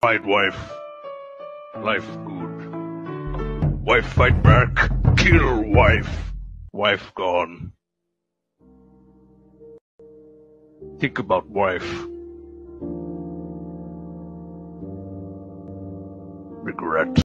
Fight wife. Life good. Wife fight back. Kill wife. Wife gone. Think about wife. Regret.